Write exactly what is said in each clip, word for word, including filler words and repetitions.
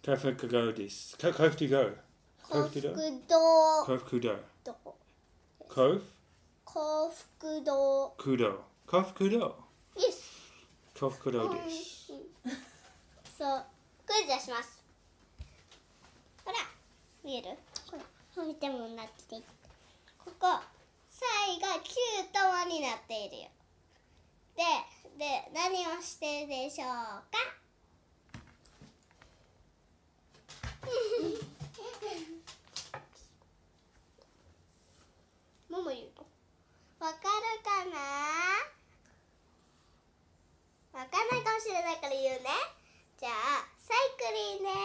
Kofukudo this. Kofukudo. Kofukudo. Kofukudo. Do. Kof. Kofukudo. Kudo. Kofukudo. Yes. Kofukudo this. そう、クイズをします。ほら、見える？ほら、見てもなってここ、サイがきゅう玉になっているよ。で、で、何をしてるでしょうか？もも言うの？わかるかな？わかんないかもしれないから言うね。じゃあ、サイクリンです。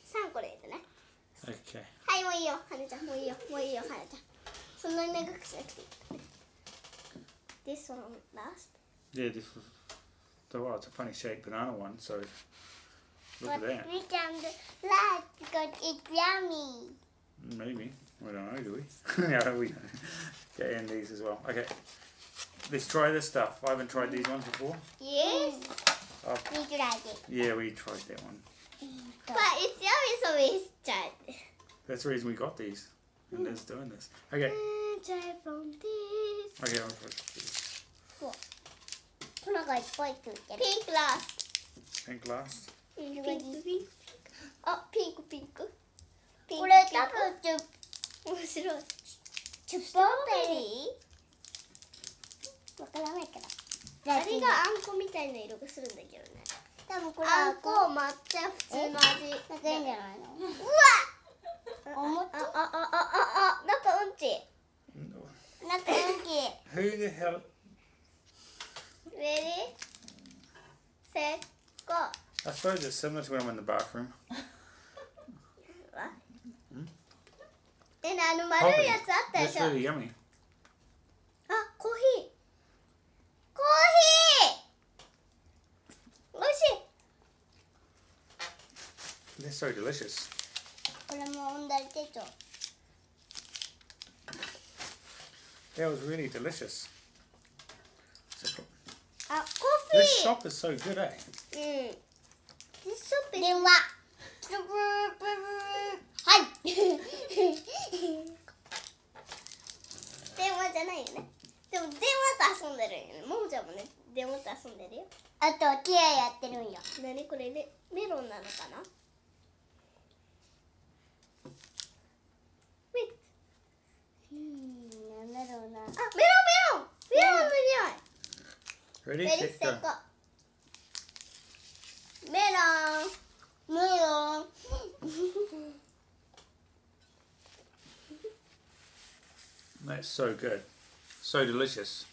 さんこでいるね。 Okay. はい、もういいよ、はなちゃん、もういいよ、もういいよ、はなちゃん。そんなに長くしなくていい。This one last. Yeah, this was. Oh, it's a funny shaped banana one. So look at that. We can do last because it's yummy. Maybe. We don't know, do we? Yeah, we don't. Okay, and these as well. Okay. Let's try this stuff. I haven't tried these ones before. Yes. Oh, We tried it. yeah, we tried that one. But it's yummy, so we tried it. That's the reason we got these. And Liz doing this. Okay. Try from this. Okay, I'll try these. 粉がいっぱいついてる。ピンクラス。 Pink last. ピンクピンク。あ、ピンクピンク。これ多分チュ面白い。チュストロベリー？わからないけど。あれがあんこみたいな色がするんだけどね。多分これあんこ抹茶普通の味。だけいいんじゃないの？うわ！おもち。ああああああなんかうんち。なんかうんち。 Who the hell? Ready? Set, go. I suppose it's similar to when I'm in the bathroom. え、あの丸いやつあったで That's しょ。 really yummy. あ、コーヒー。コーヒー。美味しい。 They're so delicious. これも温暖手帳。 That was really delicious. あ、コ This ーヒー。 shop is so good, eh? うん。電話。はい。電話じゃないよね。でも電話と遊んでるよね。ももちゃんもね、電話と遊んでるよ。あとはケアやってるんよ。なにこれメメロンなのかな？ウィット。うん、メロンな。あ、メロンメロン。メロンの匂い。 Ready, Ready, set, set, go. go. メロン。メロン。 That's so good. So delicious.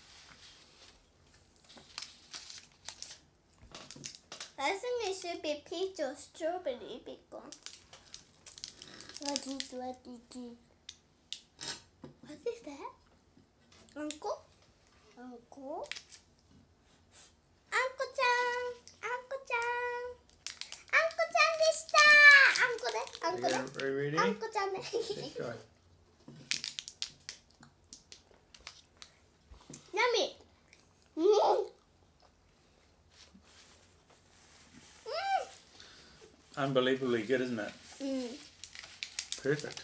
I think it should be peach or strawberry because. What is what is it? What is that? あんこ？あんこ？あんこちゃん、あんこちゃん、あんこちゃんでした。あんこね、あんこ Are ね。 you ready? あんこちゃんね。 Let's go. Yummy. うん。 Unbelievably good, isn't it? うん。 Perfect.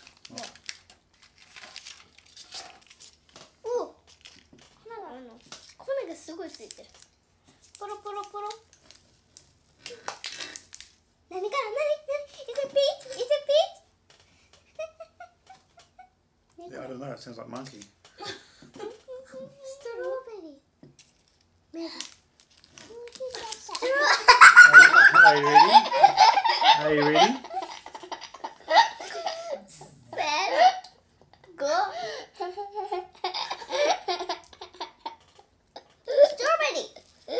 お、粉があるの。粉がすごいついてる。ポロポロポロ。何から何？何？ Is it peach? Is it peach? Yeah, I don't know. It sounds like monkey. ストロベリー。メロン。 Are you ready? Are you ready? Set, go. Strawberry.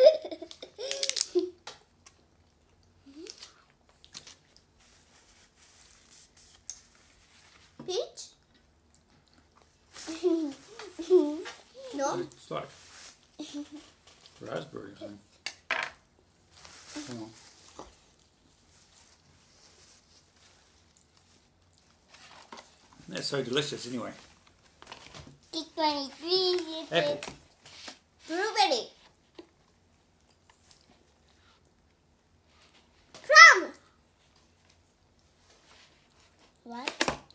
Peach? No? It's like raspberry or something. Hang on. That's so delicious anyway. Apple. Blueberry. Plum. What?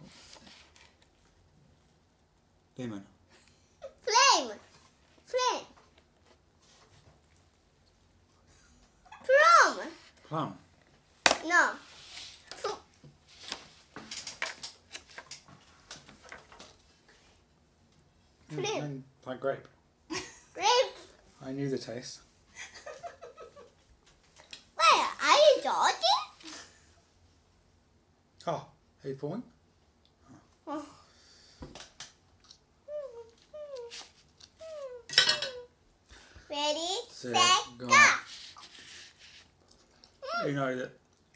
Lemon. Flame. Flame. Plum. Plum. No. Mm, Flame. and like grape. Grape. I knew the taste. Wait, are you Georgie? Oh, are you pouring? Oh. Ready, Set, set, go. go. You know that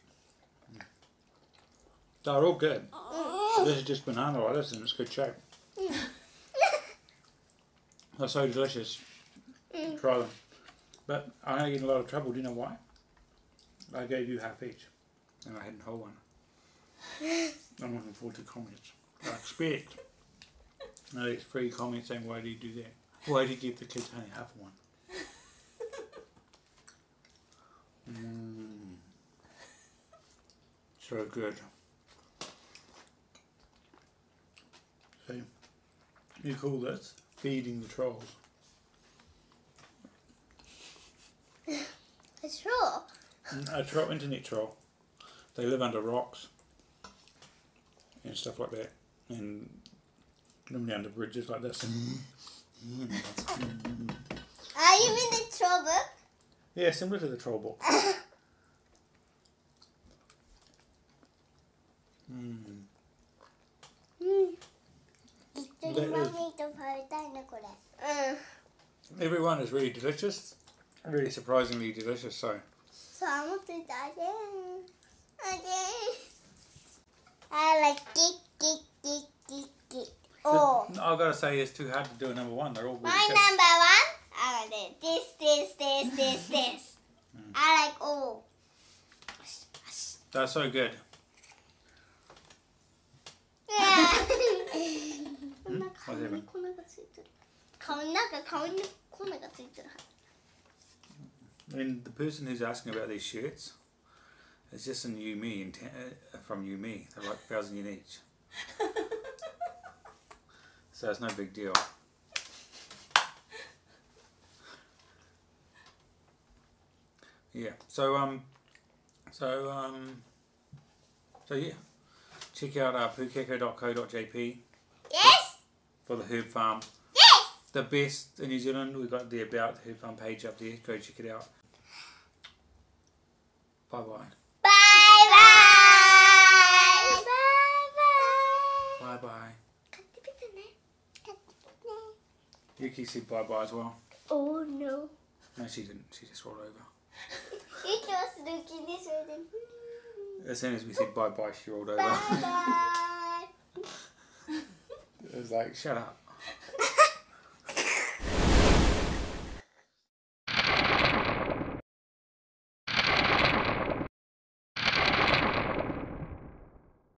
they're all good. This is just banana like this and it's good shape. They're so delicious. Mm. Try them. But I'm going to get in a lot of trouble. Do you know why? I gave you half each and I hadn't whole one. I'm looking forward to comments. I expect at least three comments saying, why do you do that? Why do you give the kids only half one? Mm. So good. So you call this feeding the trolls? It's raw. A troll, internet troll. They live under rocks and stuff like that, and normally under bridges like this. Are you in the trouble? Yeah, similar to the troll book. Mm. Everyone is really delicious, really surprisingly delicious. So, So I want to eat again. Again. I like geek, geek, geek, geek, geek. Oh. I've got to say, it's too hard to do a number one. They're all really My good. number one, I like this, this, this, this, this. Mm. I like all. They're so good. Hmm? こんな顔に粉がついてる。顔になんか顔に粉がついてる。 And the person who's asking about these shirts, it's just a new me in ten, uh, from you me. They're like a thousand yen each. So it's no big deal. Yeah. So um. So um. So yeah. Check out uh, pukeko dot co dot j p Yes. for the herb farm. Yes. The best in New Zealand. We've got the About Herb Farm page up there. Go check it out. Bye bye. Bye bye. Bye bye. Bye bye. 買ってみてね。買ってみてね。 Yuki said bye bye as well. Oh no. No, she didn't. She just rolled over. It was looking this way then. As soon as we said bye bye, she rolled over. Bye bye. It was like, shut up.